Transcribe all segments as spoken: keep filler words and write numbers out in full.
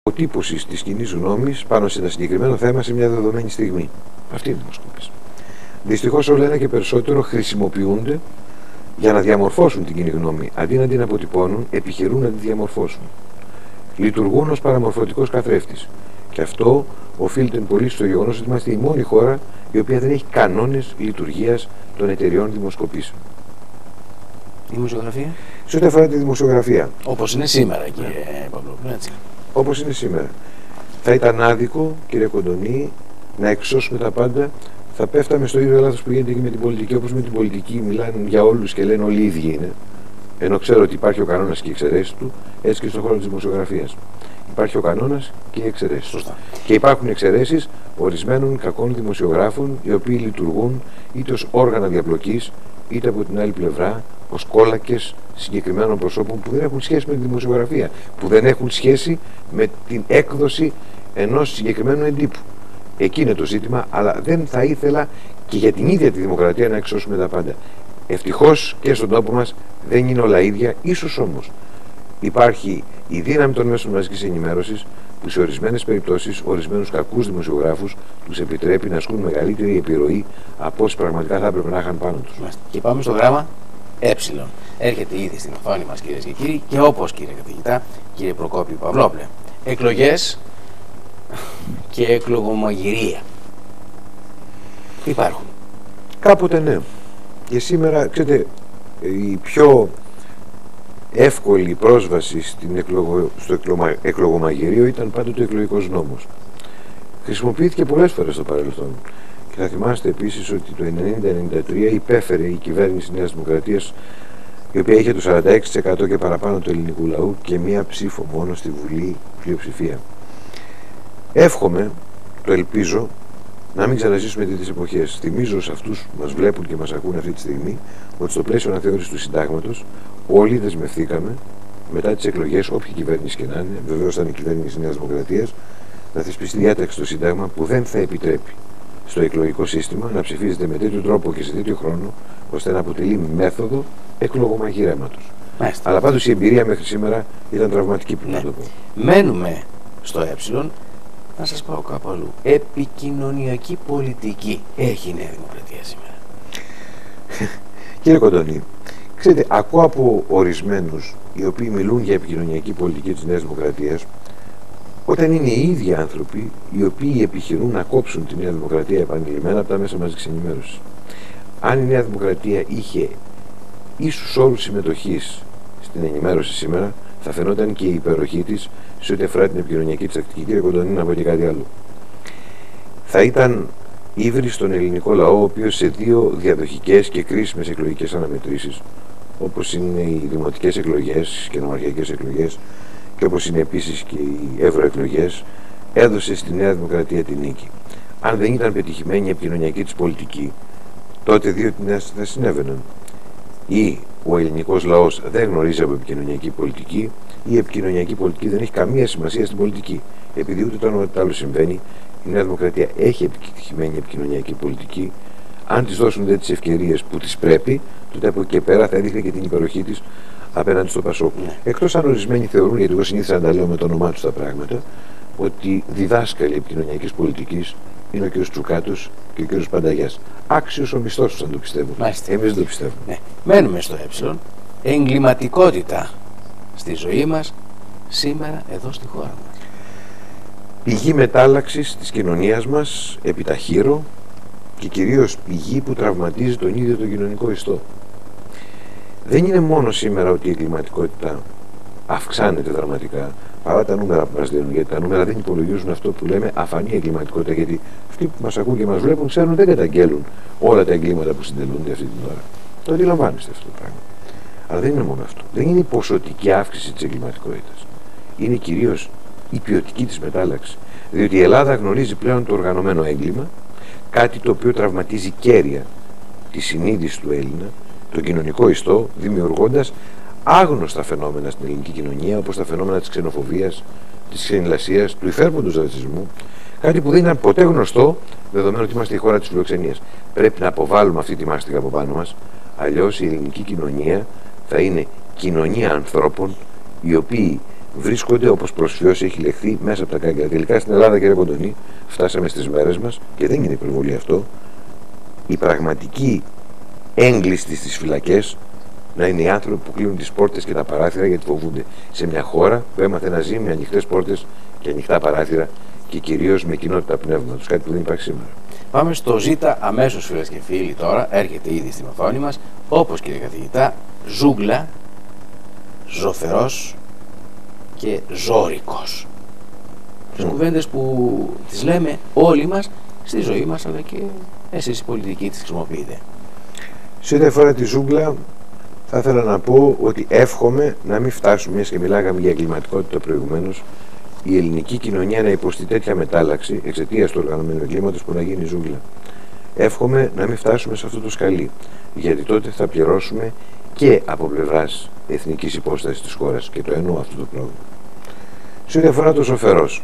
αποτύπωση της κοινής γνώμης πάνω σε ένα συγκεκριμένο θέμα σε μια δεδομένη στιγμή. Αυτή είναι η δημοσκόπηση. Δυστυχώς όλα ένα και περισσότερο χρησιμοποιούνται για να διαμορφώσουν την κοινή γνώμη. Αντί να την αποτυπώνουν, επιχειρούν να τη διαμορφώσουν. Λειτουργούν ως παραμορφωτικός καθρέφτης. Και αυτό οφείλεται πολύ στο γεγονός ότι είμαστε η μόνη χώρα η οποία δεν έχει κανόνες λειτουργίας των εταιριών δημοσκοπήσεων. Η δημοσιογραφία. Σε ό,τι αφορά τη δημοσιογραφία. Όπως είναι σήμερα, κύριε Παυλόπουλο, έτσι. Όπως είναι σήμερα. Θα ήταν άδικο, κύριε Κοντονή, να εξώσουμε τα πάντα. Θα πέφταμε στο ίδιο λάθος που γίνεται και με την πολιτική. Όπως με την πολιτική μιλάνε για όλους και λένε όλοι οι ίδιοι είναι. Ενώ ξέρω ότι υπάρχει ο κανόνας και οι εξαιρέσεις του, έτσι και στον χώρο της δημοσιογραφίας. Υπάρχει ο κανόνας και οι εξαιρέσεις. Σωστά. Και υπάρχουν εξαιρέσεις ορισμένων κακών δημοσιογράφων, οι οποίοι λειτουργούν είτε ως όργανα διαπλοκής, είτε από την άλλη πλευρά ως κόλακες συγκεκριμένων προσώπων που δεν έχουν σχέση με τη δημοσιογραφία, που δεν έχουν σχέση με την έκδοση ενός συγκεκριμένου εντύπου. Εκεί είναι το ζήτημα, αλλά δεν θα ήθελα και για την ίδια τη δημοκρατία να εξώσουμε τα πάντα. Ευτυχώς και στον τόπο μας δεν είναι όλα ίδια, ίσως όμως υπάρχει η δύναμη των μέσων μαζικής ενημέρωσης που σε ορισμένες περιπτώσεις, ορισμένους κακούς δημοσιογράφους τους επιτρέπει να ασκούν μεγαλύτερη επιρροή από όσοι πραγματικά θα έπρεπε να είχαν πάνω τους. Και πάμε στο γράμμα Ε. Έρχεται ήδη στην οθόνη μας, κυρίες και κύριοι, και όπως, κύριε καθηγητά, κύριε Προκόπη Παυλόπουλε, εκλογές και εκλογομαγειρία υπάρχουν. Κάποτε ναι. Και σήμερα, ξέρετε, η πιο εύκολη πρόσβαση στην εκλογο... στο εκλογμα... εκλογομαγειρίο ήταν πάντοτε ο εκλογικός νόμος. Χρησιμοποιήθηκε πολλές φορές στο παρελθόν. Και θα θυμάστε επίσης ότι το ενενήντα ενενήντα τρία υπέφερε η κυβέρνηση Νέας Δημοκρατίας, η οποία είχε το σαράντα έξι τοις εκατό και παραπάνω του ελληνικού λαού και μία ψήφο μόνο στη Βουλή πλειοψηφία. Εύχομαι, το ελπίζω, να μην ξαναζήσουμε τέτοιες εποχές. Θυμίζω σε αυτούς που μας βλέπουν και μας ακούν αυτή τη στιγμή ότι στο πλαίσιο αναθεώρησης του συντάγματος όλοι δεσμευθήκαμε μετά τις εκλογές, όποια κυβέρνηση και να είναι, βεβαίως ήταν η κυβέρνηση της Νέας Δημοκρατίας, να θεσπιστεί διάταξη στο Σύνταγμα που δεν θα επιτρέπει στο εκλογικό σύστημα να ψηφίζεται με τέτοιο τρόπο και σε τέτοιο χρόνο ώστε να αποτελεί μέθοδο εκλογομαγειρέματος. Μάλιστα. Αλλά πάντως η εμπειρία μέχρι σήμερα ήταν τραυματική, που ναι. να το πω. Μένουμε στο Ε. Να σας πάω κάπου αλλού. Επικοινωνιακή πολιτική έχει η Νέα Δημοκρατία σήμερα? Κύριε Κοντονή, ξέρετε, ακούω από ορισμένους οι οποίοι μιλούν για επικοινωνιακή πολιτική της Νέας Δημοκρατίας, όταν είναι οι ίδιοι άνθρωποι οι οποίοι επιχειρούν να κόψουν τη Νέα Δημοκρατία επανειλημμένα από τα μέσα μαζικής ενημέρωσης. Αν η Νέα Δημοκρατία είχε ίσους όρους συμμετοχής στην ενημέρωση σήμερα, θα φαινόταν και η υπεροχή της σε ό,τι αφορά την επικοινωνιακή της τακτική. Κύριε Κοντονή, να πω και κάτι άλλο. Θα ήταν ύβρι στον ελληνικό λαό, ο οποίος σε δύο διαδοχικές και κρίσιμες εκλογικές αναμετρήσεις, όπως είναι οι δημοτικές εκλογές και νομαρχιακές εκλογές, και όπως είναι επίσης και οι ευρωεκλογές, έδωσε στη Νέα Δημοκρατία την νίκη. Αν δεν ήταν πετυχημένη η επικοινωνιακή της πολιτική, τότε δύο τινές θα συνέβαιναν. Ή ο ελληνικός λαός δεν γνωρίζει από επικοινωνιακή πολιτική, ή η επικοινωνιακή πολιτική δεν έχει καμία σημασία στην πολιτική. Επειδή ούτε το ένα ούτε το άλλο συμβαίνει, η Νέα Δημοκρατία έχει επιτυχημένη επικοινωνιακή πολιτική. Αν της δώσουν δε τις ευκαιρίες που της πρέπει, τότε από εκεί και πέρα θα έδειχνε και την υπεροχή της απέναντι στο Πασόκ. Ναι. Εκτός αν ορισμένοι θεωρούν, γιατί εγώ συνήθιζα να τα λέω με το όνομά τους τα πράγματα, ότι διδάσκαλοι επικοινωνιακής πολιτικής είναι ο κ. Τσουκάτος και ο κ. Πανταγιάς. Άξιος ο μισθός τους, αν το πιστεύουν. Εμείς δεν το πιστεύουμε. Ναι. Μένουμε στο Ε. Εγκληματικότητα στη ζωή μας σήμερα εδώ στη χώρα μας. Πηγή μετάλλαξης της κοινωνίας μας, επιταχύρω, και κυρίως πηγή που τραυματίζει τον ίδιο τον κοινωνικό ιστό. Δεν είναι μόνο σήμερα ότι η εγκληματικότητα αυξάνεται δραματικά, παρά τα νούμερα που μας δίνουν, γιατί τα νούμερα δεν υπολογίζουν αυτό που λέμε αφανή εγκληματικότητα, γιατί αυτοί που μας ακούν και μας βλέπουν ξέρουν δεν καταγγέλουν όλα τα εγκλήματα που συντελούνται αυτή την ώρα. Το αντιλαμβάνεστε αυτό το πράγμα. Αλλά δεν είναι μόνο αυτό. Δεν είναι η ποσοτική αύξηση της εγκληματικότητας. Είναι κυρίως η ποιοτική της μετάλλαξη. Διότι η Ελλάδα γνωρίζει πλέον το οργανωμένο έγκλημα, κάτι το οποίο τραυματίζει κέρια τη συνείδηση του Έλληνα, τον κοινωνικό ιστό, δημιουργώντας άγνωστα φαινόμενα στην ελληνική κοινωνία, όπως τα φαινόμενα της ξενοφοβίας, της ξενηλασίας, του υφέρποντος ρατσισμού, κάτι που δεν ήταν ποτέ γνωστό, δεδομένου ότι είμαστε η χώρα της φιλοξενίας. Πρέπει να αποβάλουμε αυτή τη μάστιγα από πάνω μας, αλλιώς η ελληνική κοινωνία θα είναι κοινωνία ανθρώπων οι οποίοι βρίσκονται, όπως προσφιώσει έχει λεχθεί, μέσα από τα κάγκελα. Τελικά στην Ελλάδα, κύριε Κοντονή, φτάσαμε στις μέρες μας, και δεν είναι υπερβολή αυτό, η πραγματική έγκλειστη στις φυλακές να είναι οι άνθρωποι που κλείνουν τις πόρτες και τα παράθυρα γιατί φοβούνται. Σε μια χώρα που έμαθε να ζει με ανοιχτές πόρτες και ανοιχτά παράθυρα και κυρίως με κοινότητα πνεύματος, κάτι που δεν υπάρχει σήμερα. Πάμε στο ζήτα αμέσως, φίλες και φίλοι, τώρα. Έρχεται ήδη στην οθόνη μας, όπως, κύριε καθηγητά, ζούγκλα, ζωφερός και ζώρικος. Τις mm. κουβέντες που τις λέμε όλοι μας στη ζωή μας, αλλά και εσείς οι πολιτικοί τις χρησιμοποιείτε. Σε ό,τι αφορά τη ζούγκλα, θα ήθελα να πω ότι εύχομαι να μην φτάσουμε, μιας και μιλάγαμε για εγκληματικότητα προηγουμένως, η ελληνική κοινωνία να υποστεί τέτοια μετάλλαξη εξαιτίας του οργανωμένου εγκλήματος που να γίνει ζούγκλα. Εύχομαι να μην φτάσουμε σε αυτό το σκαλί, γιατί τότε θα πληρώσουμε και από πλευράς εθνικής υπόστασης της χώρας, και το εννοώ αυτό το πρόβλημα. Σε ό,τι αφορά το ζωφερός,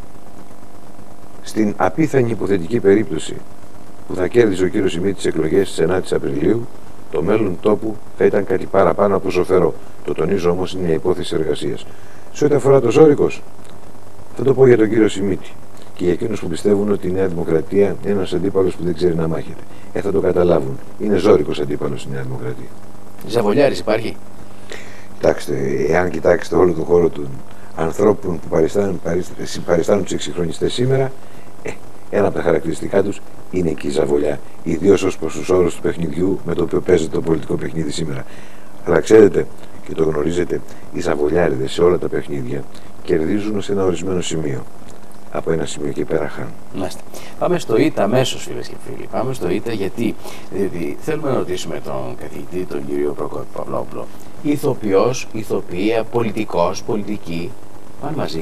στην απίθανη υποθετική περίπτωση που θα κέρδισε ο κύριος Σιμίτης τις εκλογές της ενάτης Απριλίου, το μέλλον τόπου θα ήταν κάτι παραπάνω από ζωφερό. Το τονίζω όμως, είναι μια υπόθεση εργασίας. Σε ό,τι αφορά το ζώρικος, θα το πω για τον κύριο Σιμίτη και για εκείνους που πιστεύουν ότι η Νέα Δημοκρατία είναι ένας αντίπαλος που δεν ξέρει να μάχεται. Ε, θα το καταλάβουν. Είναι ζώρικος αντίπαλος η Νέα Δημοκρατία. Ζαβολιάρης υπάρχει? Κοιτάξτε, εάν κοιτάξετε όλο τον χώρο των ανθρώπων που παριστάνουν, παριστάνουν τους εξυγχρονιστές σήμερα, ε, ένα από τα χαρακτηριστικά τους είναι και η ζαβολιά. Ιδίως ως προς τους όρους του παιχνιδιού με το οποίο παίζεται το πολιτικό παιχνίδι σήμερα. Αλλά ξέρετε, και το γνωρίζετε, οι ζαβολιάριδες σε όλα τα παιχνίδια κερδίζουν σε ένα ορισμένο σημείο. Από ένα σημείο και πέρα χάνουν. Μάλιστα. Πάμε στο ΙΤΑ αμέσως, φίλες και φίλοι. Πάμε στο ΙΤΑ γιατί, γιατί θέλουμε να ρωτήσουμε τον καθηγητή, τον κύριο Προκόπη Παυλόπουλο. Ηθοποιός, ηθοποιία, πολιτικός, πολιτική, πάνε μαζί.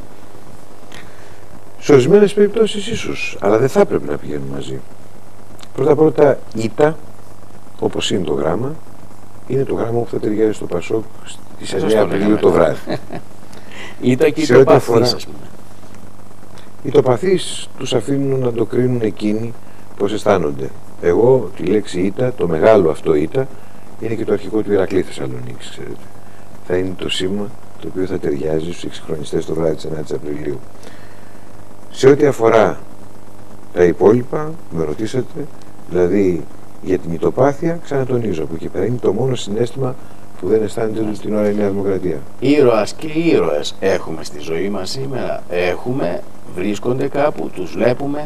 Σε ορισμένες περιπτώσεις ίσως, αλλά δεν θα έπρεπε να πηγαίνουν μαζί. Πρώτα-πρώτα, ΙΤΑ, όπως είναι το γράμμα, είναι το γράμμα που θα ταιριάζει στο Πασόκ στις εννέα Απριλίου το βράδυ. ΙΤΑ και οι τοπαθείς, ας πούμε. Οι τοπαθείς τους αφήνουν να το κρίνουν εκείνοι πώς αισθάνονται. Εγώ τη λέξη ΙΤΑ, το μεγάλο αυτό ΙΤΑ, είναι και το αρχικό του Ηρακλή Θεσσαλονίκης, ξέρετε. Θα είναι το σήμα το οποίο θα ταιριάζει στους εξυγχρονιστές το βράδυ της ενάτης Απριλίου. Σε ό,τι αφορά τα υπόλοιπα, με ρωτήσατε, δηλαδή για την ητοπάθεια, ξανατονίζω, από εκεί πέρα είναι το μόνο συναίσθημα που δεν αισθάνεται όλη την ώρα η Νέα Δημοκρατία. Ήρωας και ήρωες έχουμε στη ζωή μας σήμερα. Έχουμε, βρίσκονται κάπου, τους βλέπουμε.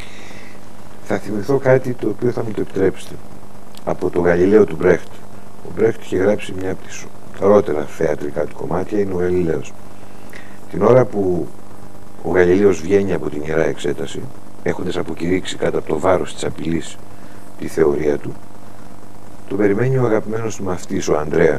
Θα θυμηθώ κάτι το οποίο θα μου το επιτρέψετε. Από το Γαλιλαίο του Μπρέχτ. Ο Μπρέχτ είχε γράψει μια από τις χαρότερα θεατρικά του κομμάτια, είναι ο Γαλιλαίος. Την ώρα που ο Γαλιλαίος βγαίνει από την Ιερά Εξέταση, έχοντας αποκηρύξει κάτω από το βάρος της απειλής τη θεωρία του, τον περιμένει ο αγαπημένος του μαθητής, ο Ανδρέα,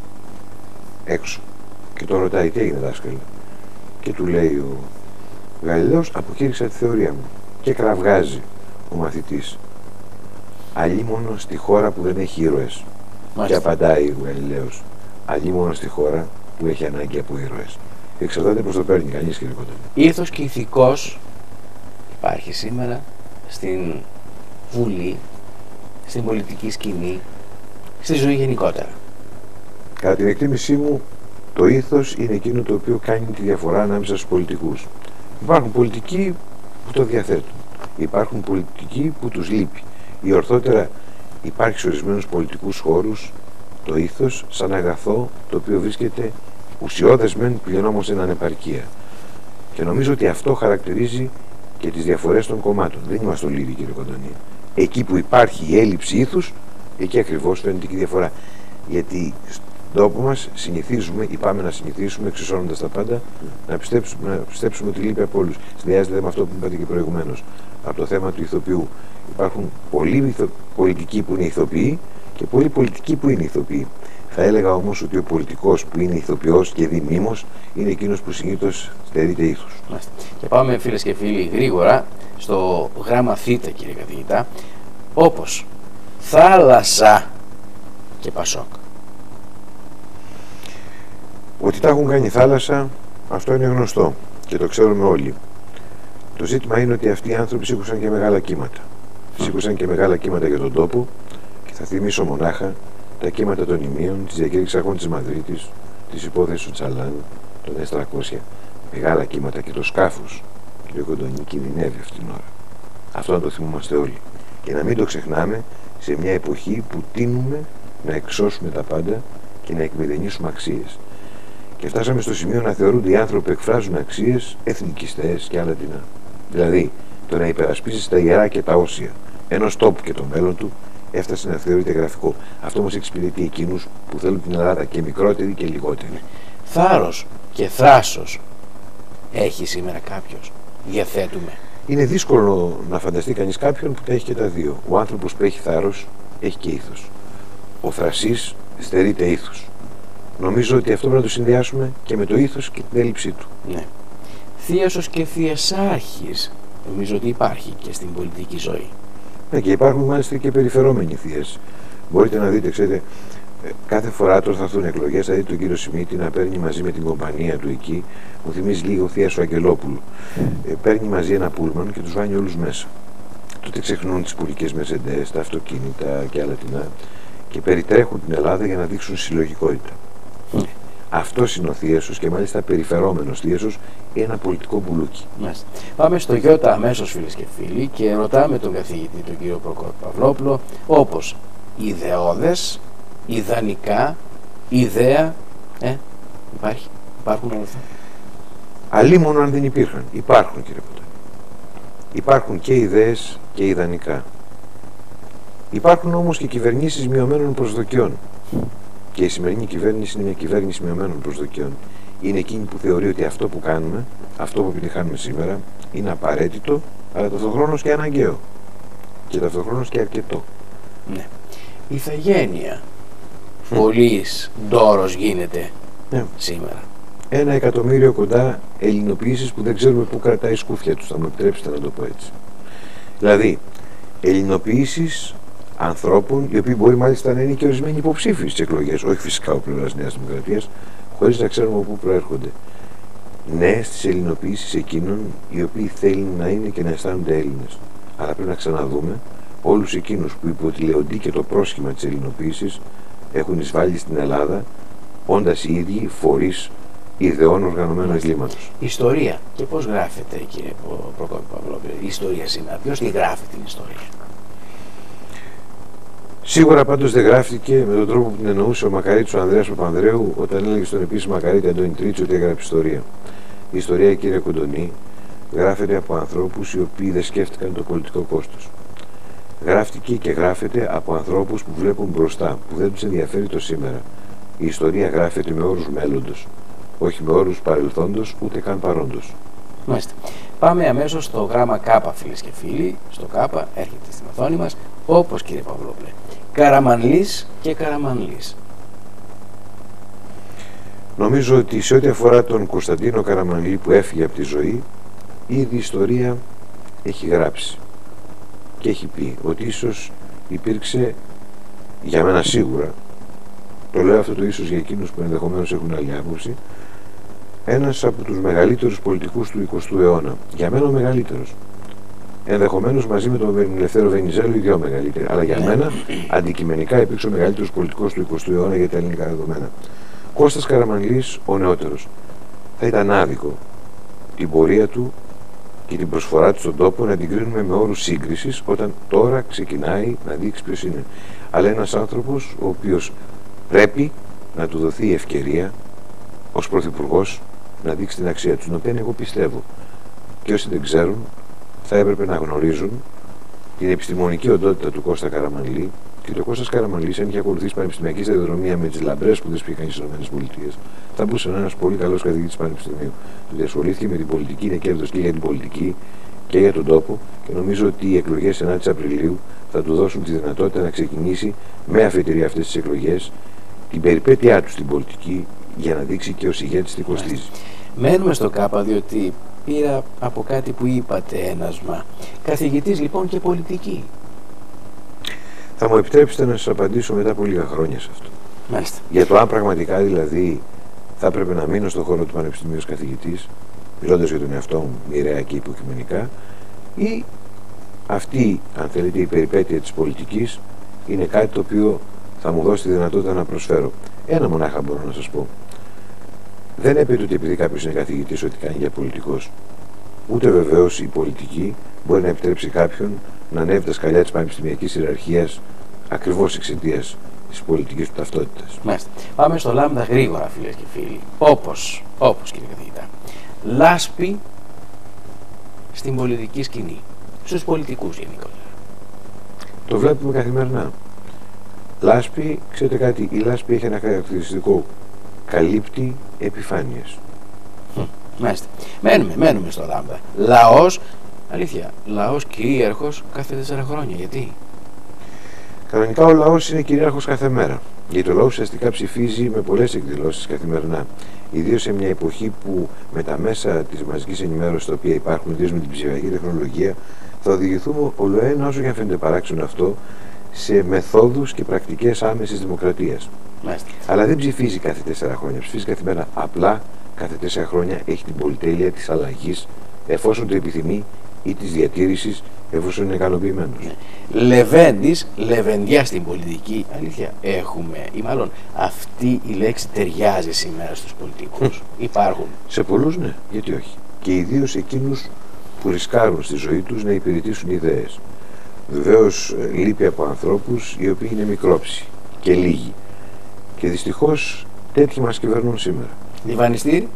έξω, και τον ρωτάει τι έγινε δάσκαλε, και του λέει ο Γαλιλαίος, αποκήρυξα τη θεωρία μου, και κραυγάζει ο μαθητής, αλίμονο στη χώρα που δεν έχει ήρωες. Και απαντάει ο Γαλιλαίος, αλίμονο στη χώρα που έχει ανάγκη από ήρωες. Εξαρτάται πως το παίρνει κανείς, κύριε Κοντονή. Ήθος και ηθικός υπάρχει σήμερα στην Βουλή, στην πολιτική σκηνή, στη ζωή γενικότερα. Κατά την εκτίμησή μου, το ήθος είναι εκείνο το οποίο κάνει τη διαφορά ανάμεσα στους πολιτικούς. Υπάρχουν πολιτικοί που το διαθέτουν, υπάρχουν πολιτικοί που τους λείπει, ή ορθότερα υπάρχει σε ορισμένους πολιτικούς χώρους το ήθος σαν αγαθό το οποίο βρίσκεται ουσιώδες μεν, πλην όμως είναι ανεπαρκεία. Και νομίζω ότι αυτό χαρακτηρίζει και τις διαφορές των κομμάτων. Δεν είμαστε ολίγοι, κύριε Κοντονή. Εκεί που υπάρχει η έλλειψη ήθους, εκεί ακριβώς φαίνεται και η διαφορά. Γιατί στον τόπο μας συνηθίζουμε ή πάμε να συνηθίσουμε, εξισώνοντας τα πάντα, να πιστέψουμε, να πιστέψουμε ότι λείπει από όλους. Συνδυάζεται με αυτό που είπατε και προηγουμένως, από το θέμα του ηθοποιού. Υπάρχουν πολλοί πολιτικοί που είναι ηθοποιοί και πολλοί πολιτικοί που είναι ηθοποιοί. Θα έλεγα όμως ότι ο πολιτικός που είναι ηθοποιός και δει μήμος είναι εκείνος που συνήθως στερείται ήθους. Και πάμε, φίλες και φίλοι, γρήγορα στο γράμμα Θ, κύριε καθηγητά, όπως θάλασσα και Πασόκ. Ότι τα έχουν κάνει θάλασσα, αυτό είναι γνωστό και το ξέρουμε όλοι. Το ζήτημα είναι ότι αυτοί οι άνθρωποι σήκωσαν και μεγάλα κύματα. Mm. Σήκωσαν και μεγάλα κύματα για τον τόπο, και θα θυμίσω μονάχα τα κύματα των ημείων, της διακήρυξης αρχών της Μαδρίτης, της υπόθεσης του Τσαλάν, τον ες τριακόσια, μεγάλα κύματα και το σκάφος, κύριε Κοντονή, κινδυνεύει αυτήν την ώρα. Αυτό να το θυμόμαστε όλοι. Και να μην το ξεχνάμε σε μια εποχή που τείνουμε να εξώσουμε τα πάντα και να εκμηδενήσουμε αξίες. Και φτάσαμε στο σημείο να θεωρούνται οι άνθρωποι που εκφράζουν αξίες εθνικιστές και άλλα τινά. Δηλαδή, το να υπερασπίσεις τα ιερά και τα όσια ενός τόπου και το μέλλον του έφτασε να θεωρείται γραφικό. Αυτό όμως εξυπηρετεί εκείνους που θέλουν την Ελλάδα και μικρότερη και λιγότερη. Θάρρος και θράσος έχει σήμερα κάποιος? Διαθέτουμε? Είναι δύσκολο να φανταστεί κανείς κάποιον που τα έχει και τα δύο. Ο άνθρωπος που έχει θάρρος έχει και ήθος. Ο θρασής στερείται ήθους. Νομίζω ότι αυτό πρέπει να το συνδυάσουμε και με το ήθος και την έλλειψή του. Ναι. Θείασος και θειασάρχης νομίζω ότι υπάρχει και στην πολιτική ζωή. Ναι, και υπάρχουν μάλιστα και περιφερόμενοι θείες. Μπορείτε να δείτε, ξέρετε, κάθε φορά τώρα θα έρθουν εκλογές, θα δείτε τον κύριο Σιμίτη να παίρνει μαζί με την κομπανία του εκεί, μου θυμίζει λίγο Θεία Αγγελόπουλου. Ε, παίρνει μαζί ένα πούλμαν και τους βάνει όλους μέσα. Τότε ξεχνούν τις πουλικές Μερσεντές, τα αυτοκίνητα και άλλα τινά και περιτρέχουν την Ελλάδα για να δείξουν συλλογικότητα. Mm. Αυτός είναι ο θίασος και μάλιστα περιφερόμενος θίασος, ένα πολιτικό μπουλούκι. Μάλιστα. Πάμε στο Γιώτα αμέσως, φίλες και φίλοι, και ρωτάμε τον καθηγητή, τον κύριο Προκόπη Παυλόπουλο, όπως ιδεώδες, ιδανικά, ιδέα, ε, υπάρχει, υπάρχουν όλα αυτά? Αλίμονο αν δεν υπήρχαν. Υπάρχουν, κύριε Ποτέ. Υπάρχουν και ιδέες και ιδανικά. Υπάρχουν όμως και κυβερνήσεις μειωμένων προσδοκιών. Και η σημερινή κυβέρνηση είναι μια κυβέρνηση μειωμένων προσδοκιών. Είναι εκείνη που θεωρεί ότι αυτό που κάνουμε, αυτό που επιτυχάνουμε σήμερα, είναι απαραίτητο, αλλά ταυτοχρόνως και αναγκαίο. Και ταυτοχρόνως και αρκετό. Ναι. Ηθαγένεια. Πολύς ντόρος γίνεται ναι. σήμερα. Ένα εκατομμύριο κοντά ελληνοποιήσεις που δεν ξέρουμε πού κρατάει η σκούφια τους, θα μου επιτρέψετε να το πω έτσι. Δηλαδή, ελληνοποιήσεις ανθρώπων, οι οποίοι μπορεί μάλιστα να είναι και ορισμένοι υποψήφοι στις εκλογές, όχι φυσικά ο πλευράς Νέας Δημοκρατίας, χωρίς να ξέρουμε από πού προέρχονται. Ναι, στις ελληνοποιήσεις εκείνων οι οποίοι θέλουν να είναι και να αισθάνονται Έλληνες. Αλλά πρέπει να ξαναδούμε όλους εκείνους που υπό τη λεοντή και το πρόσχημα της ελληνοποίησης έχουν εισβάλει στην Ελλάδα, όντας οι ίδιοι φορείς ιδεών οργανωμένου εγκλήματος. Ιστορία. Και πώς γράφεται, κύριε Προκόπη Παυλόπουλο, η ιστορία σήμερα? Ποιος τη γράφει την ιστορία? Σίγουρα πάντως δεν γράφτηκε με τον τρόπο που την εννοούσε ο Μακαρίτης ο Ανδρέας Παπανδρέου όταν έλεγε στον επίσημο Μακαρίτη Αντώνη Τρίτσι ότι έγραψε ιστορία. Η ιστορία, κύριε Κοντονή, γράφεται από ανθρώπους οι οποίοι δεν σκέφτηκαν το πολιτικό κόστος. Γράφτηκε και γράφεται από ανθρώπους που βλέπουν μπροστά, που δεν τους ενδιαφέρει το σήμερα. Η ιστορία γράφεται με όρους μέλλοντος, όχι με όρους παρελθόντος, ούτε καν παρόντος. Μάλιστα. Πάμε αμέσως στο γράμμα Κ, φίλες και φίλοι. Στο Κ έρχεται στην οθόνη μας, όπως, κύριε Παυλόπουλε, Καραμανλής και Καραμανλής. Νομίζω ότι σε ό,τι αφορά τον Κωνσταντίνο Καραμανλή που έφυγε από τη ζωή, ήδη η ιστορία έχει γράψει και έχει πει ότι ίσως υπήρξε, για μένα σίγουρα, το λέω αυτό το ίσως για εκείνους που ενδεχομένως έχουν άλλη άποψη, ένας από τους μεγαλύτερους πολιτικούς του εικοστού αιώνα. Για μένα ο μεγαλύτερος. Ενδεχομένως μαζί με τον Ελευθέρο Βενιζέλο οι δυο μεγαλύτεροι. Αλλά για μένα αντικειμενικά υπήρξε ο μεγαλύτερος πολιτικός του εικοστού αιώνα για τα ελληνικά δεδομένα. Κώστας Καραμανλής, ο νεότερος. Θα ήταν άδικο την πορεία του και την προσφορά του στον τόπο να την κρίνουμε με όρους σύγκρισης όταν τώρα ξεκινάει να δείξει ποιος είναι. Αλλά ένας άνθρωπος ο οποίος πρέπει να του δοθεί η ευκαιρία ως πρωθυπουργός να δείξει την αξία του, την οποία εγώ πιστεύω. Και όσοι δεν ξέρουν θα έπρεπε να γνωρίζουν την επιστημονική οντότητα του Κώστα Καραμανλή, και το Κώστας Καραμανλής, αν είχε ακολουθήσει πανεπιστημιακή σταδιοδρομία με τις λαμπρές σπουδές που είχαν στις ΗΠΑ, θα μπορούσε να είναι ένας πολύ καλός καθηγητής πανεπιστημίου. Του διασχολήθηκε με την πολιτική, είναι κέρδος και για την πολιτική και για τον τόπο, και νομίζω ότι οι εκλογές ενάτη Απριλίου θα του δώσουν τη δυνατότητα να ξεκινήσει με αφετηρία αυτές τις εκλογές την περιπέτειά του στην πολιτική, για να δείξει και ως ηγέτης τι κοστίζει. Μένουμε στο ΚΑΠΑ διότι πήρα από κάτι που είπατε ένασμα. Καθηγητής λοιπόν και πολιτική. Θα μου επιτρέψετε να σας απαντήσω μετά από λίγα χρόνια σε αυτό. Μάλιστα. Για το αν πραγματικά δηλαδή θα έπρεπε να μείνω στον χώρο του Πανεπιστημίου ως καθηγητής, μιλώντας για τον εαυτό μου μοιραία και υποκειμενικά, ή αυτή, αν θέλετε, η περιπέτεια της πολιτικής είναι κάτι το οποίο θα μου δώσει τη δυνατότητα να προσφέρω. Ένα μονάχα μπορώ να σας πω. δεν έπεται ότι επειδή κάποιος είναι καθηγητής ότι κάνει για πολιτικός. Ούτε βεβαίως η πολιτική μπορεί να επιτρέψει κάποιον να ανέβει τα σκαλιά της πανεπιστημιακής ιεραρχίας ακριβώς εξαιτίας της πολιτικής του ταυτότητας. Μάλιστα. Πάμε στο λάμδα γρήγορα, φίλες και φίλοι. Όπως, όπως κύριε καθηγητά, λάσπη στην πολιτική σκηνή, στους πολιτικούς γενικότερα. Το βλέπουμε καθημερινά. Λάσπη, ξέρετε κάτι, η λάσπη έχει ένα χαρακτηριστικό, καλύπτει επιφάνειες. Μάλιστα. Μένουμε, μένουμε στο λάμδα. Λαός, αλήθεια, λαός κυρίαρχος κάθε τέσσερα χρόνια. Γιατί? Κανονικά ο λαός είναι κυρίαρχος κάθε μέρα. Γιατί ο λαός ουσιαστικά ψηφίζει με πολλές εκδηλώσεις καθημερινά. Ιδίως σε μια εποχή που με τα μέσα της μαζικής ενημέρωσης τα οποία υπάρχουν, ιδίως με την ψηφιακή τεχνολογία, θα οδηγηθούμε ολοένα, όσο και αν φαίνεται παράξενο αυτό, σε μεθόδους και πρακτικές άμεσης δημοκρατίας. Μάλιστα. Αλλά δεν ψηφίζει κάθε τέσσερα χρόνια. Ψηφίζει κάθε μέρα. Απλά κάθε τέσσερα χρόνια έχει την πολυτέλεια της αλλαγής, εφόσον το επιθυμεί, ή της διατήρησης, εφόσον είναι ικανοποιημένος. Ναι. Λεβέντης, λεβεντιά στην πολιτική, αλήθεια, έχουμε, ή μάλλον αυτή η λέξη ταιριάζει σήμερα στους πολιτικούς. Υπάρχουν. Σε πολλούς ναι, γιατί όχι. Και ιδίως εκείνους που ρισκάρουν στη ζωή τους να υπηρετήσουν ιδέες. Βεβαίως λείπει από ανθρώπους οι οποίοι είναι μικρόψοι και λίγοι. Και δυστυχώς τέτοιοι μας κυβερνούν σήμερα. Λιβανιστήρι.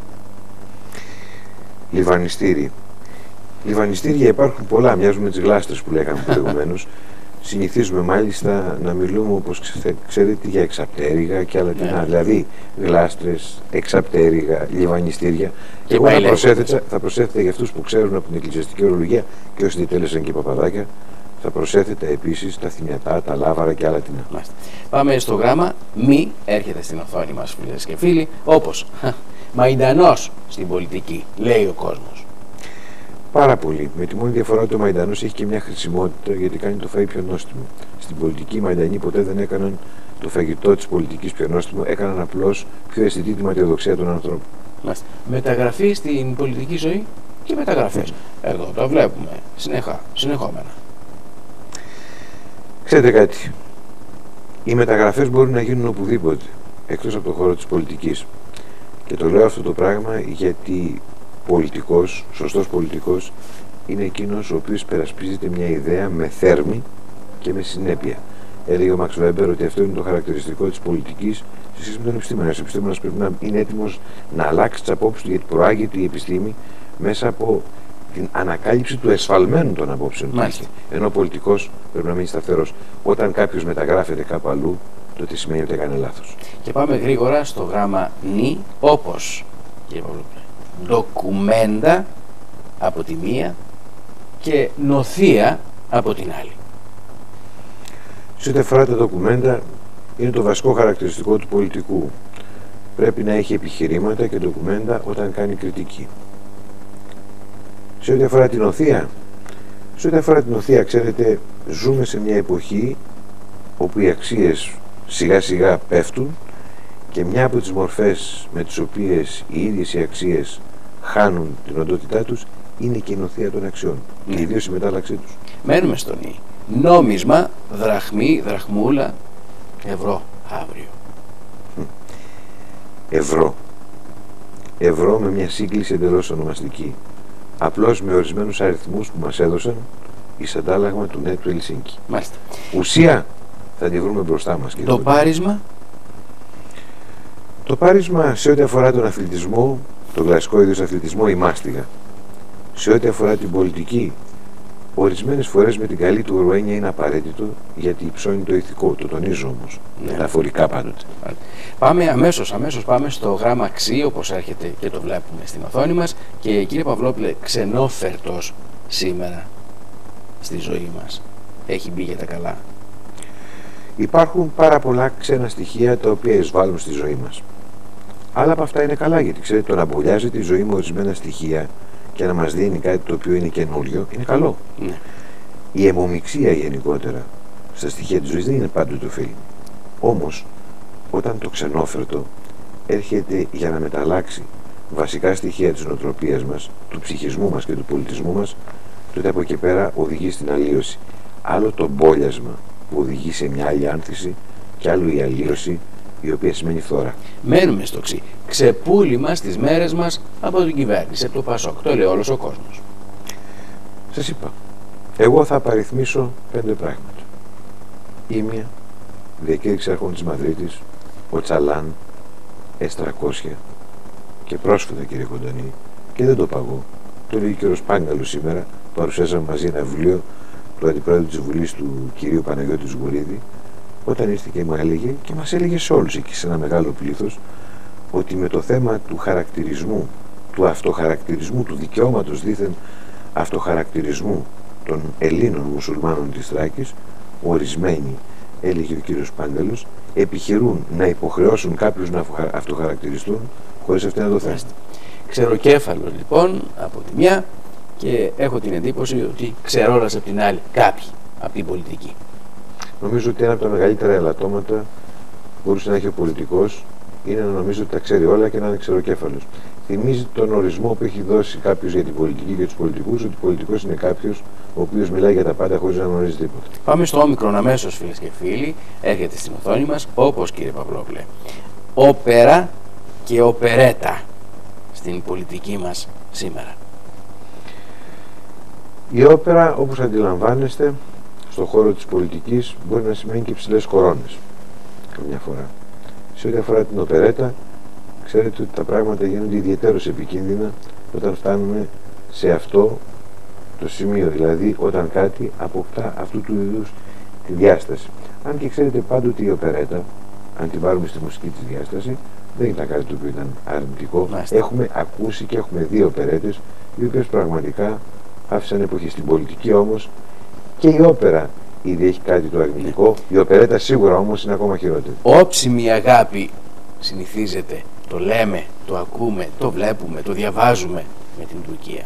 Λιβανιστήρι. Λιβανιστήρια υπάρχουν πολλά, μοιάζουν με τις γλάστρες που λέγαμε προηγουμένως. Συνηθίζουμε μάλιστα να μιλούμε, όπως ξέρετε, για εξαπτέρυγα και άλλα τεινά. Δηλαδή γλάστρες, εξαπτέρυγα, λιβανιστήρια. Και εγώ θα προσέθετα, θα προσέθετα για αυτούς που ξέρουν από την εκκλησιαστική ορολογία και όσοι διετέλεσαν και παπαδάκια, θα προσέθετα επίσης τα θυμιατά, τα λάβαρα και άλλα τεινά. Μάλιστα. Πάμε στο γράμμα μη, έρχεται στην οθόνη μας, φίλες και φίλοι, όπως Μαϊντανός στην πολιτική, λέει ο κόσμος. Πάρα πολύ. Με τη μόνη διαφορά ότι ο Μαϊντανός έχει και μια χρησιμότητα, γιατί κάνει το φαΐ πιο νόστιμο. Στην πολιτική οι Μαϊντανοί ποτέ δεν έκαναν το φαγητό της πολιτικής πιο νόστιμο, έκαναν απλώς πιο αισθητή τη ματαιοδοξία των ανθρώπων. Μάλιστα. Μεταγραφή στην πολιτική ζωή και μεταγραφές. Εδώ το βλέπουμε συνεχά, συνεχόμενα. Ξέρετε κάτι, οι μεταγραφές μπορούν να γίνουν οπουδήποτε, εκτός από το χώρο της πολιτικής. Και το λέω αυτό το πράγμα γιατί πολιτικός, σωστός πολιτικός, είναι εκείνος ο οποίος περασπίζεται μια ιδέα με θέρμη και με συνέπεια. Έλεγε ο Μαξ Βέμπερ ότι αυτό είναι το χαρακτηριστικό της πολιτικής σε σχέση με τον επιστήμονα. Ένας επιστήμονας πρέπει να είναι έτοιμος να αλλάξει τις απόψεις του, γιατί προάγεται η επιστήμη μέσα από την ανακάλυψη του εσφαλμένου των απόψεων του. Ενώ ο πολιτικός πρέπει να μείνει σταθερός. Όταν κάποιος μεταγράφεται κάπου αλλού, τότε σημαίνει ότι έκανε λάθος. Και πάμε γρήγορα στο γράμμα νη, όπως, κύριε Παυλόπουλε, ντοκουμέντα από τη μία και νοθεία από την άλλη. Σε ό,τι αφορά τα ντοκουμέντα, είναι το βασικό χαρακτηριστικό του πολιτικού. Πρέπει να έχει επιχειρήματα και ντοκουμέντα όταν κάνει κριτική. Σε ό,τι αφορά την νοθεία, σε ό,τι αφορά την νοθεία, ξέρετε, ζούμε σε μια εποχή όπου οι αξίες σιγά σιγά πέφτουν και μια από τις μορφές με τις οποίες οι ίδιες οι αξίες χάνουν την οντότητά τους είναι και η νοθεία των αξιών, mm. και ιδίως η μετάλλαξή τους. Μένουμε στον νη. Νόμισμα, δραχμή, δραχμούλα, ευρώ αύριο. Ευρώ. Ευρώ με μια σύγκληση εντελώς ονομαστική. Απλώς με ορισμένους αριθμούς που μας έδωσαν εις αντάλλαγμα του νέου του Ελσίνκη. Μάλιστα. Ουσία θα τη βρούμε μπροστά μας. Το πάρισμα. Το πάρισμα σε ό,τι αφορά τον αθλητισμό, τον κλασικό είδος αθλητισμό, η μάστιγα. Σε ό,τι αφορά την πολιτική, ορισμένες φορές με την καλή του ορουένεια είναι απαραίτητο, γιατί υψώνει το ηθικό, το τονίζω όμως, ναι. Μεταφορικά πάντοτε. Πάμε αμέσως, αμέσως πάμε στο γράμμα ξύ, όπως έρχεται και το βλέπουμε στην οθόνη μας. Και κύριε Παυλόπουλε, ξενόφερτος σήμερα στη ζωή μας. Έχει μπει για τα καλά. Υπάρχουν πάρα πολλά ξένα στοιχεία τα οποία εισβάλλουν στη ζωή μας. Άλλα από αυτά είναι καλά, γιατί ξέρετε, το να μπουλιάζεται η ζωή με ορισμένα στοιχεία και να μας δίνει κάτι το οποίο είναι καινούριο είναι καλό. Ναι. Η αιμομιξία γενικότερα στα στοιχεία της ζωής δεν είναι πάντοτε ωφέλιμη. Όμως, όταν το ξενόφερτο έρχεται για να μεταλλάξει βασικά στοιχεία της νοοτροπίας μας, του ψυχισμού μας και του πολιτισμού μας, τότε από εκεί πέρα οδηγεί στην αλλίωση. Άλλο το μπόλιασμα που οδηγεί σε μια άλλη άνθηση, και άλλο η αλλίωση η οποία σημαίνει φθορά. Μένουμε στο ξύ. Ξεπούλημα στις μέρες μας από την κυβέρνηση, από το Πασόκ. Το λέει όλος ο κόσμος. Σας είπα, εγώ θα απαριθμίσω πέντε πράγματα. Ήμια, διακήρυξη αρχών της Μαδρίτης, ο Τσαλάν, ες τριακόσια και πρόσφατα, κύριε Κοντονή, και δεν το παγώ. Το λέει και ο Σπάγκαλος σήμερα, παρουσιάσαμε μαζί ένα βιβλίο του Αντιπρόεδρου της Βουλής, του κυρίου Παναγιώτη Ζουγουρίδη, όταν ήρθε και μου έλεγε, και μας έλεγε σε όλους εκεί, σε ένα μεγάλο πλήθος, ότι με το θέμα του χαρακτηρισμού, του αυτοχαρακτηρισμού, του δικαιώματος δήθεν αυτοχαρακτηρισμού των Ελλήνων μουσουλμάνων της Θράκης, ορισμένοι, έλεγε ο κύριος Πάγκαλος, επιχειρούν να υποχρεώσουν κάποιους να αυτοχαρακτηριστούν χωρίς αυτοί να το θέλουν. Ξεροκέφαλο λοιπόν από τη μια, και έχω την εντύπωση ότι ξερόλας από την άλλη κάποιοι από την πολιτική. Νομίζω ότι ένα από τα μεγαλύτερα ελαττώματα που μπορούσε να έχει ο πολιτικός είναι να νομίζει ότι τα ξέρει όλα και να είναι ξεροκέφαλος. Θυμίζει τον ορισμό που έχει δώσει κάποιος για την πολιτική και τους πολιτικούς, ότι πολιτικός είναι κάποιος ο οποίος μιλάει για τα πάντα χωρίς να γνωρίζει τίποτα. Πάμε στο όμικρον αμέσως, φίλες και φίλοι. Έρχεται στην οθόνη μας, όπως, κύριε Παυλόπουλε, όπερα και οπερέτα στην πολιτική μας σήμερα. Η όπερα, όπως αντιλαμβάνεστε, στον χώρο της πολιτικής μπορεί να σημαίνει και ψηλές κορώνες καμιά φορά. Σε ό,τι αφορά την οπερέτα, ξέρετε ότι τα πράγματα γίνονται ιδιαιτέρως επικίνδυνα όταν φτάνουμε σε αυτό το σημείο, δηλαδή όταν κάτι αποκτά αυτού του είδους τη διάσταση. Αν και ξέρετε πάντοτε η οπερέτα, αν την πάρουμε στη μουσική της διάσταση, δεν ήταν κάτι το οποίο ήταν αρνητικό. Μάλιστα. Έχουμε ακούσει και έχουμε δει οπερέτες οι οποίες πραγματικά άφησαν εποχή. Στην πολιτική όμως και η όπερα ήδη έχει κάτι το αρνητικό, ναι. Η οπερέτα σίγουρα όμως είναι ακόμα χειρότερη. Όψιμη αγάπη συνηθίζεται, το λέμε, το ακούμε, το βλέπουμε, το διαβάζουμε με την Τουρκία.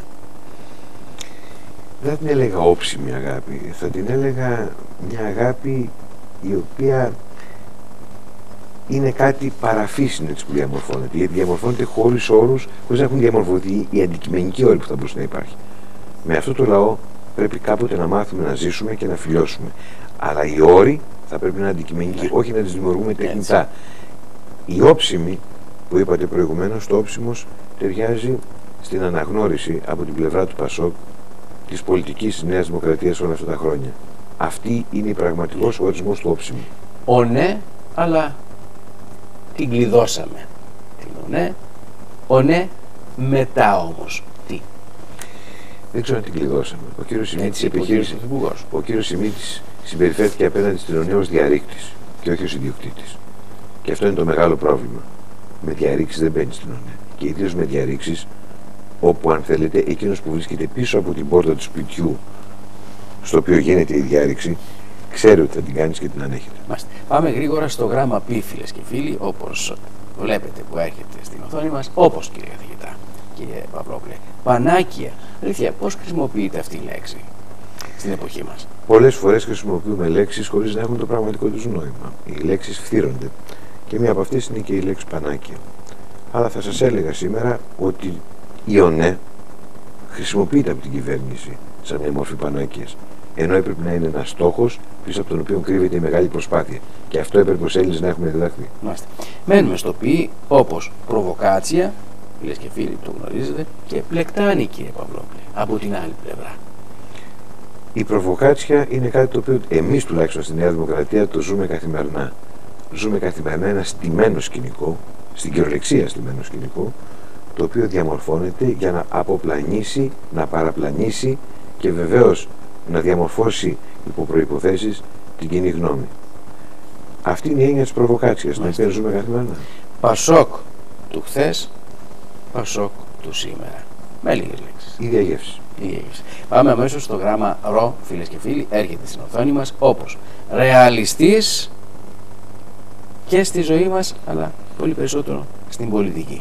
Δεν την έλεγα όψιμη αγάπη, θα την έλεγα μια αγάπη η οποία είναι κάτι παραφύσινο έτσι που διαμορφώνεται, γιατί διαμορφώνεται χωρίς όρους, χωρίς να έχουν διαμορφωθεί οι αντικειμενικοί όροι που θα μπορούσε να υπάρχει. Με αυτό το λαό πρέπει κάποτε να μάθουμε να ζήσουμε και να φιλιώσουμε. Αλλά οι όροι θα πρέπει να είναι αντικειμενικοί, όχι να τις δημιουργούμε τεχνητά. Η όψιμη που είπατε προηγουμένως, το όψιμος ταιριάζει στην αναγνώριση από την πλευρά του Πασόκ της πολιτικής της Νέας Δημοκρατίας όλα αυτά τα χρόνια. Αυτή είναι η πραγματικός ορισμός του όψιμου. Ο ναι, αλλά την κλειδώσαμε. Την ο ναι, ο ναι, μετά όμως τι. Δεν ξέρω αν την κλειδώσαμε. Ο κύριος Σιμίτης επιχείρησε. Ο κύριος Σιμίτης συμπεριφέρθηκε απέναντι στην ΟΝΕ ως διαρρήκτης και όχι ως ιδιοκτήτης. Και αυτό είναι το μεγάλο πρόβλημα. Με διαρρήξεις δεν μπαίνει στην ΟΝΕ. Και ιδίως με διαρρήξεις όπου, αν θέλετε, εκείνος που βρίσκεται πίσω από την πόρτα του σπιτιού στο οποίο γίνεται η διάρρηξη, ξέρει ότι θα την κάνεις και την ανέχεται. Μάστε. Πάμε γρήγορα στο γράμμα π, φίλες και φίλοι, όπως βλέπετε που έρχεται στην οθόνη μας, όπως, κύριε καθηγητά, κύριε Παυλόπουλε. Πανάκια. Αλήθεια, πώς χρησιμοποιείται αυτή η λέξη στην εποχή μας? Πολλές φορές χρησιμοποιούμε λέξεις χωρίς να έχουν το πραγματικό τους νόημα. Οι λέξεις φθύρονται. Και μία από αυτές είναι και η λέξη πανάκια. Αλλά θα σας έλεγα σήμερα ότι η ΟΝΕ χρησιμοποιείται από την κυβέρνηση σαν μια μορφή πανάκιας. Ενώ έπρεπε να είναι ένας στόχος πίσω από τον οποίο κρύβεται η μεγάλη προσπάθεια. Και αυτό έπρεπε ως Έλληνες να έχουμε διδαχθεί. Μάλιστα. Μένουμε στο πι, όπως προβοκάτσια, φίλες και φίλοι το γνωρίζετε, και πλεκτάνη, κύριε Παυλόπουλε, από την άλλη πλευρά. Η προβοκάτσια είναι κάτι το οποίο εμείς τουλάχιστον στη Νέα Δημοκρατία το ζούμε καθημερινά. Ζούμε καθημερινά ένα στημένο σκηνικό, στην κυριολεξία στημένο σκηνικό, το οποίο διαμορφώνεται για να αποπλανήσει, να παραπλανήσει και βεβαίως να διαμορφώσει υπό προϋποθέσεις την κοινή γνώμη. Αυτή είναι η έννοια της προβοκάτσιας, την οποία ζούμε καθημερινά. Πασόκ του χθες, Πασόκ του σήμερα. Με λίγες λέξεις. Η διαγεύση. Πάμε αμέσως στο γράμμα ρο, φίλες και φίλοι, έρχεται στην οθόνη μας όπως ρεαλιστής και στη ζωή μας, αλλά πολύ περισσότερο στην πολιτική.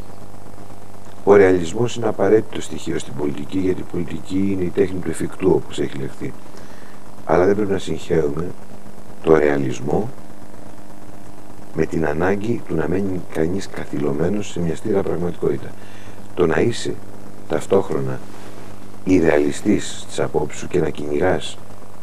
Ο ρεαλισμός είναι απαραίτητο στοιχείο στην πολιτική, γιατί η πολιτική είναι η τέχνη του εφικτού, όπως έχει λεχθεί. Αλλά δεν πρέπει να συγχαίουμε το ρεαλισμό με την ανάγκη του να μένει κανείς καθυλωμένος σε μια στήρα πραγματικότητα. Το να είσαι ταυτόχρονα ιδεαλιστής της απόψης σου και να κυνηγάς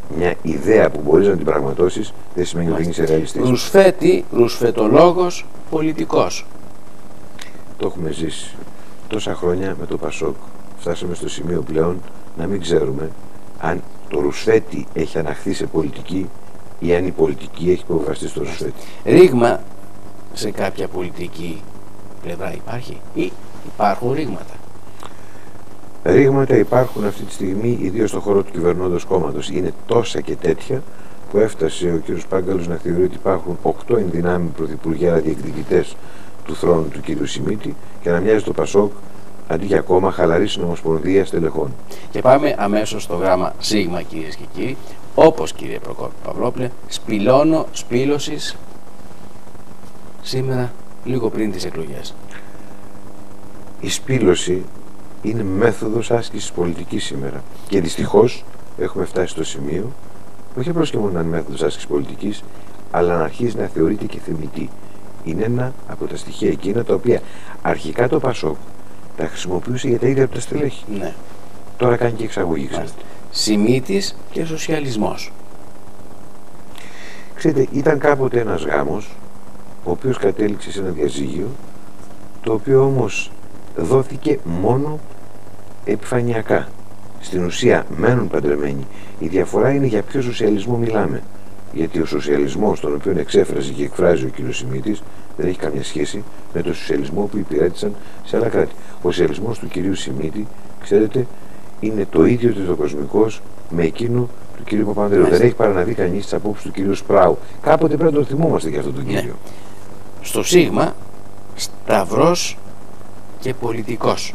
μια ιδέα που μπορείς να την πραγματώσεις δεν σημαίνει ότι είσαι ρεαλιστής. Ρουσφέτη, ρουσφετολόγος, πολιτικός. Το έχουμε ζήσει τόσα χρόνια με το Πασόκ. Φτάσαμε στο σημείο πλέον να μην ξέρουμε αν το Ρουσφέτη έχει αναχθεί σε πολιτική ή αν η πολιτική έχει υποβαστεί στο Ρουσφέτη. Ρήγμα σε κάποια πολιτική πλευρά υπάρχει ή υπάρχουν ρήγματα? Ρήγματα υπάρχουν αυτή τη στιγμή, ιδίως στον χώρο του κυβερνώντος κόμματος. Είναι τόσα και τέτοια που έφτασε ο κ. Πάγκαλος να θεωρεί ότι υπάρχουν οκτώ ενδυνάμει πρωθυπουργιά διεκδικητές του θρόνου του κ. Σιμίτη και να μοιάζει το Πασόκ αντί για κόμμα χαλαρή συνομοσπονδία στελεχών. Και πάμε αμέσως στο γράμμα Σίγμα, κυρίες και κύριοι. Όπως, κύριε Προκόπη Παυλόπουλε, σπηλώνω σπήλωσης σήμερα λίγο πριν τις εκλογές. Η σπήλωση είναι μέθοδος άσκησης πολιτικής σήμερα. Και δυστυχώς έχουμε φτάσει στο σημείο, όχι απλώς και μόνο να είναι μέθοδος άσκησης πολιτικής, αλλά να αρχίζει να θεωρείται και θεμιτή. Είναι ένα από τα στοιχεία εκείνα τα οποία αρχικά το Πασόκ τα χρησιμοποιούσε για τα ίδια του τα στελέχη. Ναι. Τώρα κάνει και εξαγωγή, ξέρετε. Σιμίτης και σοσιαλισμός. Ξέρετε, ήταν κάποτε ένας γάμος, ο οποίος κατέληξε σε ένα διαζύγιο, το οποίο όμως δόθηκε μόνο επιφανειακά. Στην ουσία μένουν παντρεμένοι. Η διαφορά είναι για ποιο σοσιαλισμό μιλάμε. Γιατί ο σοσιαλισμός τον οποίο εξέφραζε και εκφράζει ο κ. Σιμίτης δεν έχει καμία σχέση με τον σοσιαλισμό που υπηρέτησαν σε άλλα κράτη. Ο σοσιαλισμός του κ. Σιμίτη, ξέρετε, είναι το ίδιο τριτοκοσμικός με εκείνο του κ. Παπανδρέου. Δεν έχει παραναδεί κανείς τις απόψεις του κ. Σπράου. Κάποτε πρέπει να τον θυμόμαστε για αυτόν τον κύριο. Ναι. Στο Σίγμα, σταυρός και πολιτικός.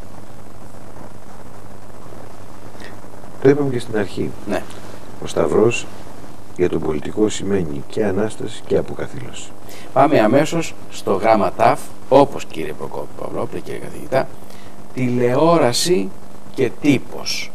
Το είπαμε και στην αρχή. Ναι. Ο σταυρός για τον πολιτικό σημαίνει και Ανάσταση και αποκαθήλωση. Πάμε αμέσως στο γράμμα ΤΑΦ, όπως, κύριε Προκόπη Παυλόπουλε, κύριε καθηγητά, τηλεόραση και τύπος.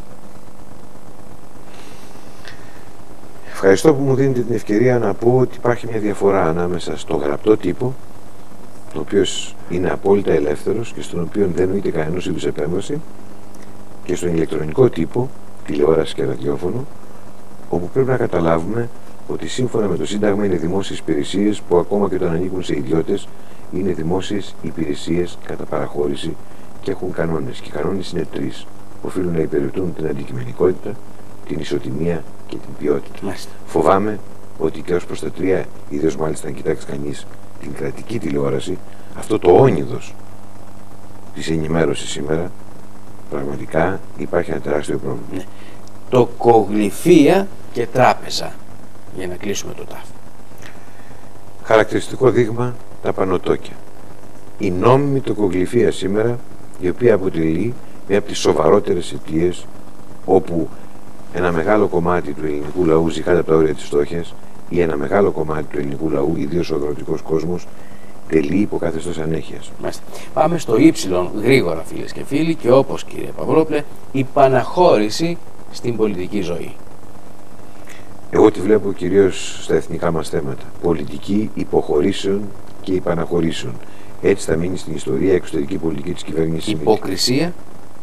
Ευχαριστώ που μου δίνετε την ευκαιρία να πω ότι υπάρχει μια διαφορά ανάμεσα στο γραπτό τύπο, ο οποίος είναι απόλυτα ελεύθερος και στον οποίο δεν νοείται κανένας είδους επέμβαση, και στον ηλεκτρονικό τύπο, τηλεόραση και ραδιόφωνο, όπου πρέπει να καταλάβουμε ότι σύμφωνα με το Σύνταγμα είναι δημόσιες υπηρεσίες που ακόμα και όταν ανήκουν σε ιδιώτες είναι δημόσιες υπηρεσίες κατά παραχώρηση και έχουν κανόνες. Και οι κανόνες είναι τρεις. Οφείλουν να υπηρετούν την αντικειμενικότητα, την ισοτιμία και την ποιότητα. Μάλιστα. Φοβάμαι ότι και ως προς τα τρία, ιδίως μάλιστα αν κοιτάξει κανείς την κρατική τηλεόραση, αυτό το όνειδος της ενημέρωσης σήμερα, πραγματικά υπάρχει ένα τεράστιο πρόβλημα. Ναι. Τοκογλυφία και τράπεζα, για να κλείσουμε το ΤΑΦ. Χαρακτηριστικό δείγμα τα πανωτόκια. Η νόμιμη τοκογλυφία σήμερα, η οποία αποτελεί μια από τις σοβαρότερες αιτίες όπου ένα μεγάλο κομμάτι του ελληνικού λαού ζει κάτω από τα όρια της φτώχειας ή ένα μεγάλο κομμάτι του ελληνικού λαού, ιδίως ο αγροτικός κόσμος, τελεί υπό καθεστώς ανέχειας. Μάλιστα. Πάμε στο ύψιλον γρήγορα, φίλες και φίλοι, και όπως, κύριε Παυλόπουλε, η παναχώρηση στην πολιτική ζωή. Εγώ τη βλέπω κυρίως στα εθνικά μας θέματα. Πολιτική υποχωρήσεων και υπαναχωρήσεων. Έτσι θα μείνει στην ιστορία εξωτερική πολιτική της κυβέρνησης. Υποκρισία.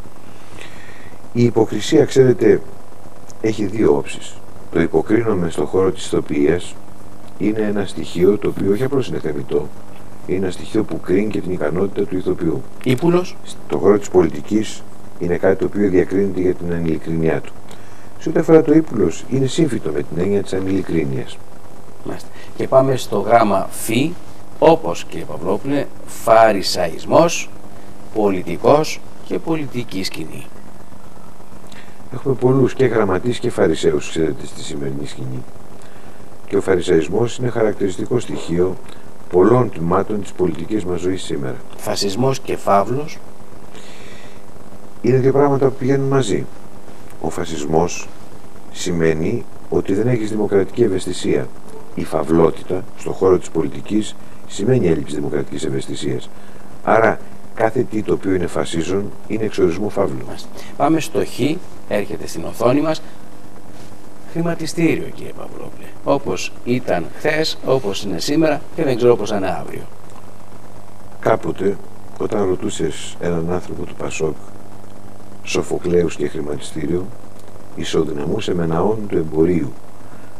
Η υποκρισία, ξέρετε, έχει δύο όψεις. Το υποκρίνομαι στον χώρο της ηθοποιίας είναι ένα στοιχείο το οποίο όχι απλώς είναι θεμιτό, είναι ένα στοιχείο που κρίνει και την ικανότητα του ηθοποιού. Ήπουλος. Στον χώρο της πολιτικής είναι κάτι το οποίο διακρίνεται για την ανηλικρινιά του. Σε ό,τι αφορά το ύπουλος, είναι σύμφυτο με την έννοια της ανηλικρίνειας. Μάλιστα. Και πάμε στο γράμμα Φ, όπως, κύριε Παυλόπουλε, φαρισαϊσμός, πολιτικός και πολιτική σκηνή. Έχουμε πολλούς και γραμματείς και φαρισαίους, ξέρετε, στη σημερινή σκηνή. Και ο φαρισαϊσμός είναι χαρακτηριστικό στοιχείο πολλών τμήματων της πολιτικής μας ζωής σήμερα. Φασισμός και φαύλος. Είναι δύο πράγματα που πηγαίνουν μαζί. Ο φασισμός σημαίνει ότι δεν έχεις δημοκρατική ευαισθησία. Η φαυλότητα στον χώρο της πολιτικής σημαίνει έλλειψη δημοκρατικής ευαισθησίας. Άρα κάθε τι το οποίο είναι φασίζον είναι εξορισμού φαύλου. Πάμε στο Χ, έρχεται στην οθόνη μας. Χρηματιστήριο, κύριε Παυλόπουλε. Όπως ήταν χθες, όπως είναι σήμερα και δεν ξέρω πώς θα είναι αύριο. Κάποτε, όταν ρωτούσες έναν άνθρωπο του Πασόκ Σοφοκλέους και χρηματιστήριο, ισοδυναμούσε με ναών του εμπορίου.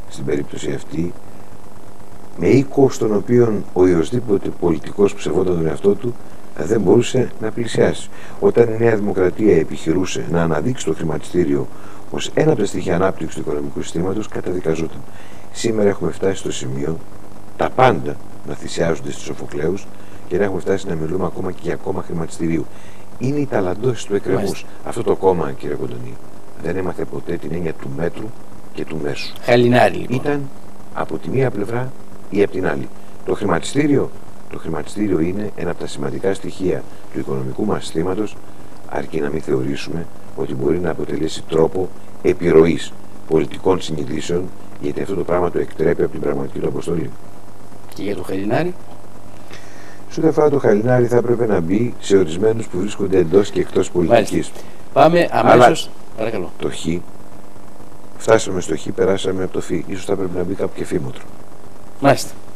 στην περίπτωση αυτή, με οίκο στον οποίο ο οποιοσδήποτε πολιτικός που σεβόταν τον εαυτό του δεν μπορούσε να πλησιάσει. Όταν η Νέα Δημοκρατία επιχειρούσε να αναδείξει το χρηματιστήριο ως ένα από τα στοιχεία ανάπτυξης του οικονομικού συστήματος, καταδικαζόταν. Σήμερα έχουμε φτάσει στο σημείο τα πάντα να θυσιάζονται στους Σοφοκλέους και να έχουμε φτάσει να μιλούμε ακόμα και για κόμμα χρηματιστηρίου. Είναι η ταλαντώση του εκκρεμούς. Αυτό το κόμμα, κύριε Κοντονή, δεν έμαθε ποτέ την έννοια του μέτρου και του μέσου. Χαλινάρι, λοιπόν. Ήταν από τη μία πλευρά ή από την άλλη. Το χρηματιστήριο, το χρηματιστήριο είναι ένα από τα σημαντικά στοιχεία του οικονομικού μας συστήματος, αρκεί να μην θεωρήσουμε ότι μπορεί να αποτελέσει τρόπο επιρροής πολιτικών συνειδήσεων, γιατί αυτό το πράγμα το εκτρέπει από την πραγματική του αποστολή. Και για το χαλινάρι. Σε ό,τι αφορά το χαλινάρι, θα έπρεπε να μπει σε ορισμένους που βρίσκονται εντός και εκτός πολιτικής. Πάμε αμέσως. Παρακαλώ. Το χ, φτάσαμε στο χ, περάσαμε από το φ. Ίσως θα έπρεπε να μπει κάπου και φήμοτρο. Μάλιστα.